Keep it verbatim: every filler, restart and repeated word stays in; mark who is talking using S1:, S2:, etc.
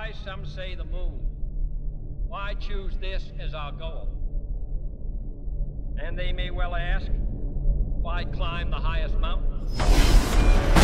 S1: Why, some say the moon. Why choose this as our goal? And they may well ask, why climb the highest mountain?